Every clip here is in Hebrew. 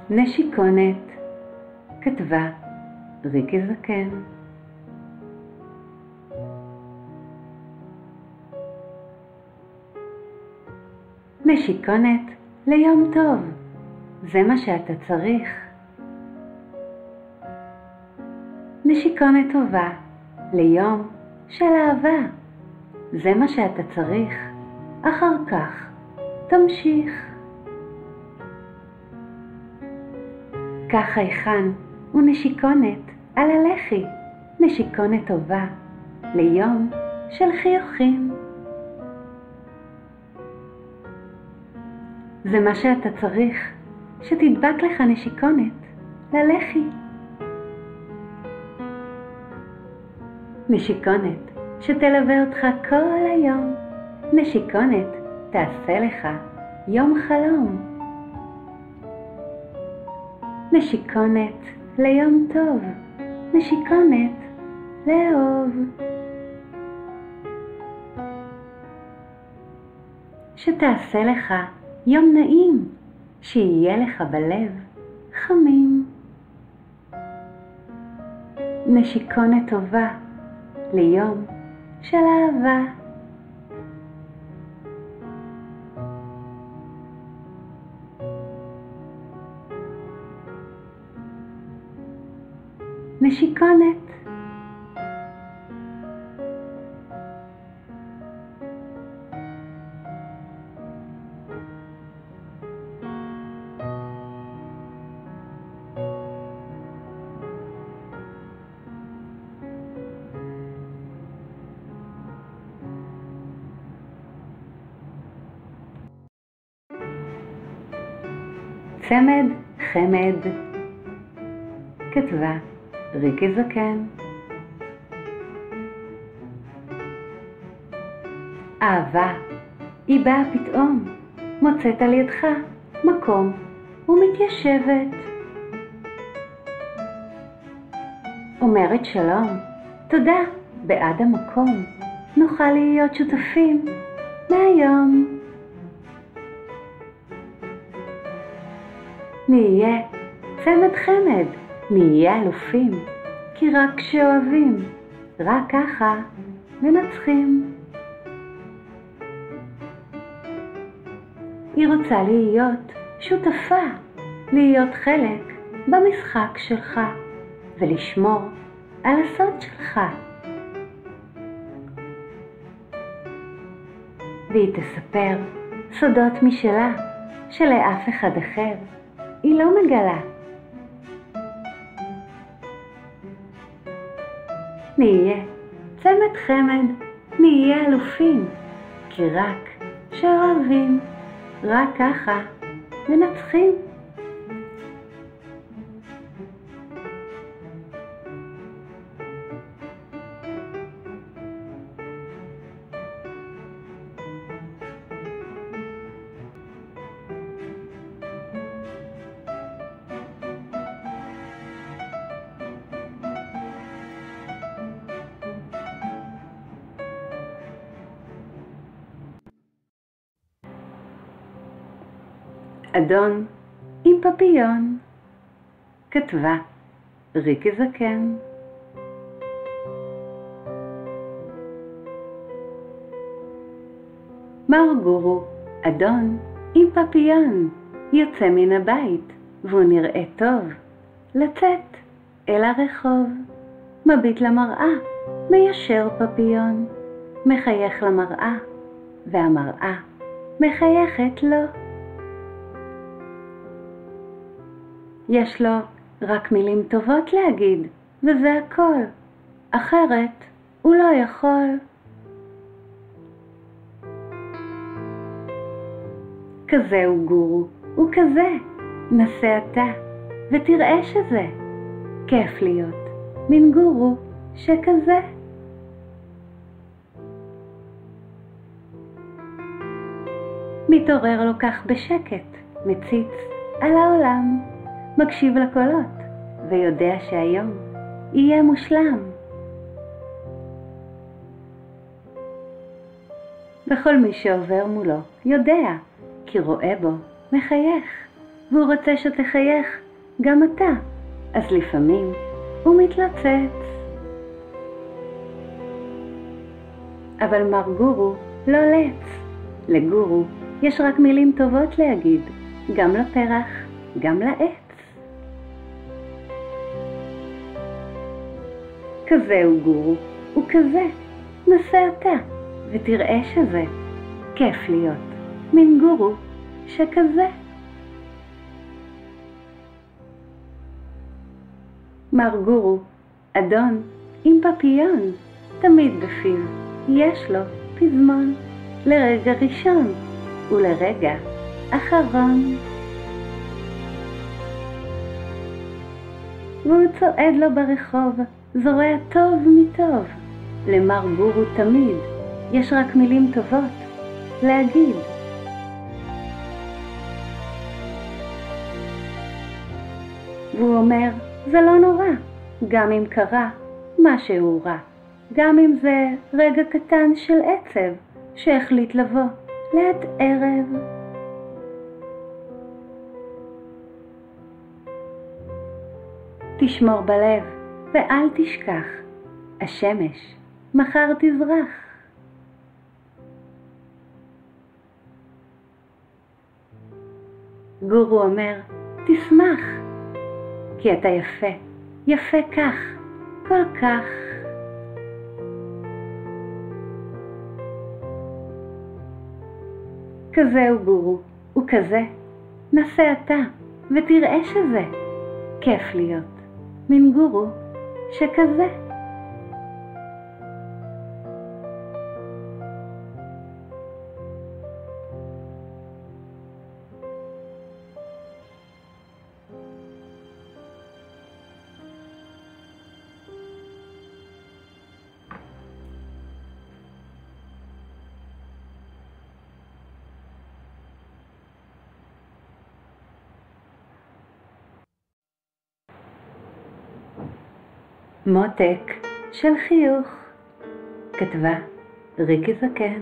נשיקונת, כתבה ריקי זקן. נשיקונת ליום טוב, זה מה שאתה צריך. נשיקונת טובה ליום של אהבה, זה מה שאתה צריך. אחר כך תמשיך. קח חייכן ונשיקונת על הלחי, נשיקונת טובה ליום של חיוכים. זה מה שאתה צריך, שתדבק לך נשיקונת ללחי. נשיקונת שתלווה אותך כל היום, נשיקונת תעשה לך יום חלום. נשיקונת ליום טוב, נשיקונת לאהוב. שתעשה לך יום נעים, שיהיה לך בלב חמים. נשיקונת טובה ליום של אהבה. נשיקונת. צמד חמד, כתבה ריקי זקן. אהבה היא באה פתאום, מוצאת על ידך מקום ומתיישבת. אומרת שלום, תודה, בעד המקום, נוכל להיות שותפים מהיום. נהיה צמד חמד, נהיה אלופים, כי רק כשאוהבים, רק ככה מנצחים. היא רוצה להיות שותפה, להיות חלק במשחק שלך, ולשמור על הסוד שלך. והיא תספר סודות משלה, שלאף אחד אחר היא לא מגלה. נהיה צמד חמד, נהיה אלופים, כי רק שאוהבים, רק ככה מנצחים. אדון עם פפיון, כתבה ריקי זקן. מר גורו, אדון עם פפיון, יוצא מן הבית והוא נראה טוב. לצאת אל הרחוב, מביט למראה, מיישר פפיון, מחייך למראה והמראה מחייכת לו. יש לו רק מילים טובות להגיד, וזה הכל. אחרת הוא לא יכול. כזה הוא גורו, הוא כזה. נסה אתה, ותראה שזה. כיף להיות מין גורו שכזה. מתעורר לו כך בשקט, מציץ על העולם. מקשיב לקולות, ויודע שהיום יהיה מושלם. וכל מי שעובר מולו יודע, כי רואה בו מחייך, והוא רוצה שתחייך גם אתה, אז לפעמים הוא מתלוצץ. אבל מר גורו לא לץ. לגורו יש רק מילים טובות להגיד, גם לפרח, גם לעץ. כזה הוא גורו, וכזה, נסה אתה, ותראה שזה כיף להיות מין גורו שכזה. מר גורו, אדון עם פפיון, תמיד בפיו יש לו פזמון, לרגע ראשון ולרגע אחרון. והוא צועד לו ברחוב, זורע טוב מטוב. למר גורו תמיד יש רק מילים טובות להגיד. והוא אומר, זה לא נורא, גם אם קרה משהו רע, גם אם זה רגע קטן של עצב שהחליט לבוא לעת ערב. תשמור בלב ואל תשכח, השמש מחר תזרח. גורו אומר, תשמח, כי אתה יפה, יפה כך, כל כך. כזה הוא גורו, וכזה, נסה אתה, ותראה שזה כיף להיות מין גורו שכזה. מותק של חיוך, כתבה ריקי זקן.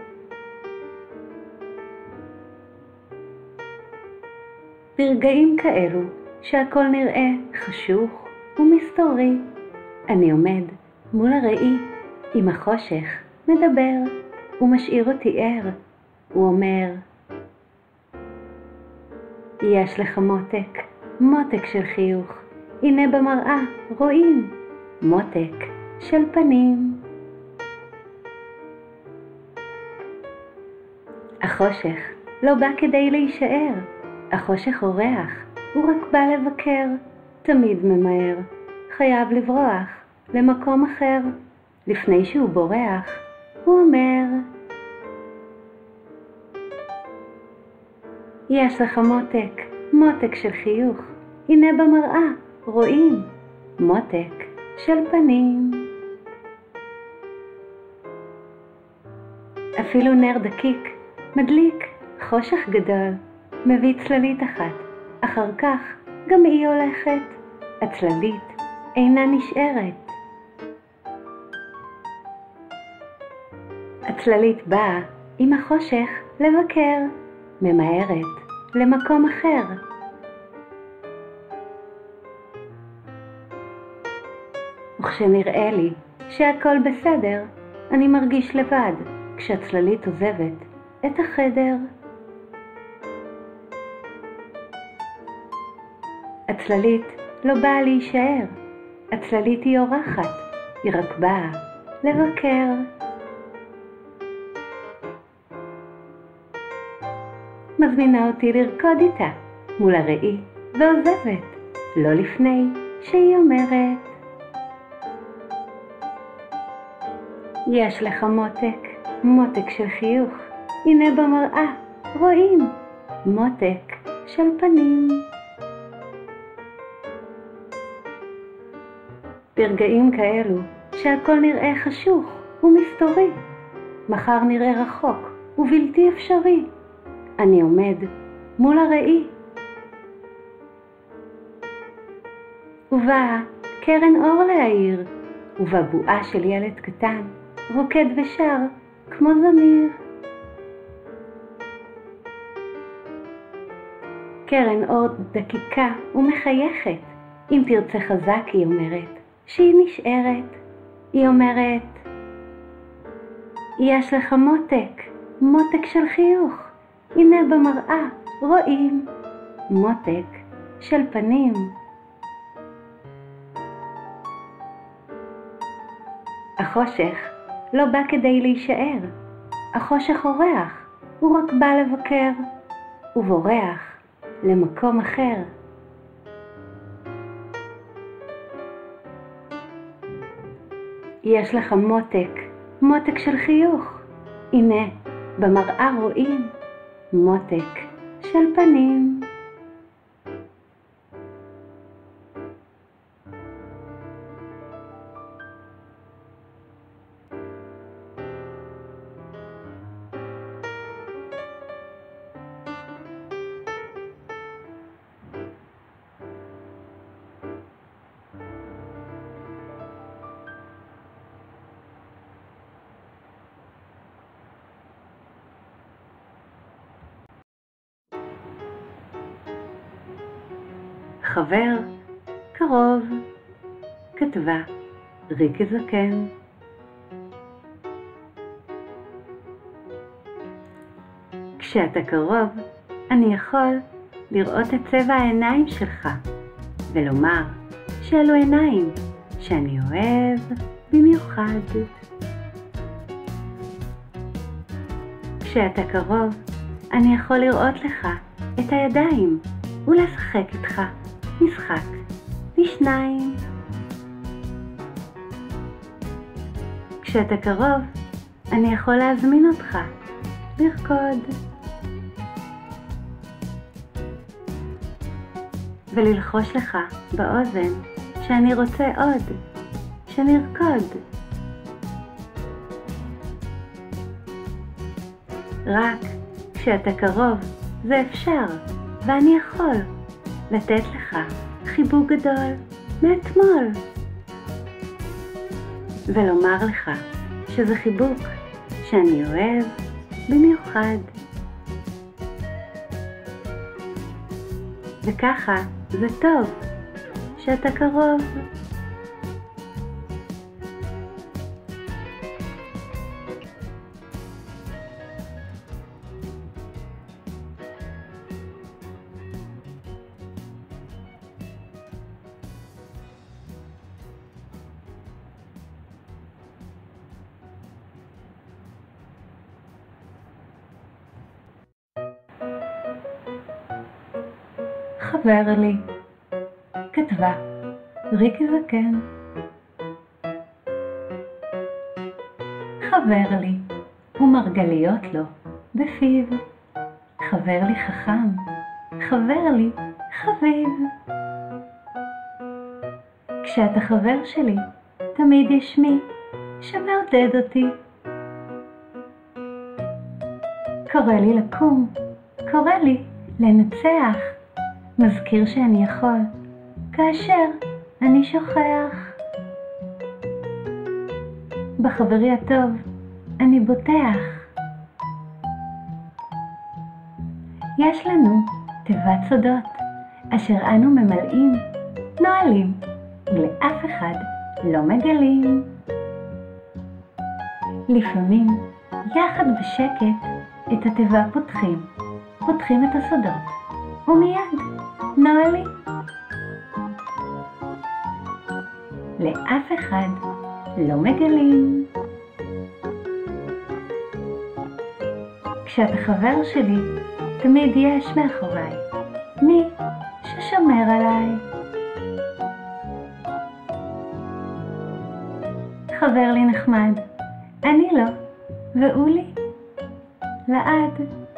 ברגעים כאלו שהכל נראה חשוך ומסתורי, אני עומד מול הראי עם החושך מדבר ומשאיר אותי ער. הוא אומר, יש לך מותק, מותק של חיוך, הנה במראה רואים מותק של פנים. החושך לא בא כדי להישאר, החושך אורח, הוא רק בא לבקר, תמיד ממהר, חייב לברוח למקום אחר. לפני שהוא בורח, הוא אומר, יש לך מותק, מותק של חיוך, הנה במראה רואים מותק של פנים. אפילו נר דקיק מדליק חושך גדול, מביא צללית אחת, אחר כך גם היא הולכת, הצללית אינה נשארת. הצללית באה עם החושך לבקר, ממהרת למקום אחר. וכשנראה לי שהכל בסדר, אני מרגיש לבד כשהצללית עוזבת את החדר. הצללית לא באה להישאר, הצללית היא אורחת, היא רק באה לבקר. מזמינה אותי לרקוד איתה מול הראי ועוזבת, לא לפני שהיא אומרת, יש לך מותק, מותק של חיוך, הנה במראה רואים מותק של פנים. ברגעים כאלו שהכל נראה חשוך ומסתורי, מחר נראה רחוק ובלתי אפשרי, אני עומד מול הראי. ובאה קרן אור להעיר, ובבועה של ילד קטן רוקד ושר כמו זמיר. קרן אור דקיקה ומחייכת. אם תרצה חזק, היא אומרת, שהיא נשארת. היא אומרת, יש לך מותק, מותק של חיוך. הנה במראה רואים מותק של פנים. החושך לא בא כדי להישאר. החושך אורח, הוא רק בא לבקר, ובורח למקום אחר. יש לך מותק, מותק של חיוך. הנה, במראה רואים מותק של פנים. חבר קרוב, כתבה ריקי זקן. כשאתה קרוב, אני יכול לראות את צבע העיניים שלך, ולומר שאלו עיניים שאני אוהב במיוחד. כשאתה קרוב, אני יכול לראות לך את הידיים ולשחק איתך משחק לשניים. כשאתה קרוב, אני יכול להזמין אותך לרקוד וללחוש לך באוזן שאני רוצה עוד, שנרקוד. רק כשאתה קרוב זה אפשר, ואני יכול לתת לך חיבוק גדול מאתמול ולומר לך שזה חיבוק שאני אוהב במיוחד. וככה זה טוב שאתה קרוב. חבר לי, כתבה ריקי זקן. חבר לי, ומרגליות לו בפיו. חבר לי חכם, חבר לי חביב. כשאתה חבר שלי, תמיד יש מי שמעודד אותי. קורא לי לקום, קורא לי לנצח. מזכיר שאני יכול, כאשר אני שוכח. בחברי הטוב אני בוטח. יש לנו תיבת סודות, אשר אנו ממלאים, נועלים, ולאף אחד לא מגלים. לפעמים, יחד בשקט, את התיבה פותחים, פותחים את הסודות, ומיד נועלים. לאף אחד לא מגלים. כשאתה חבר שלי, תמיד יש מאחוריי מי ששומר עליי. חבר לי נחמד, אני לא, והוא לי לעד.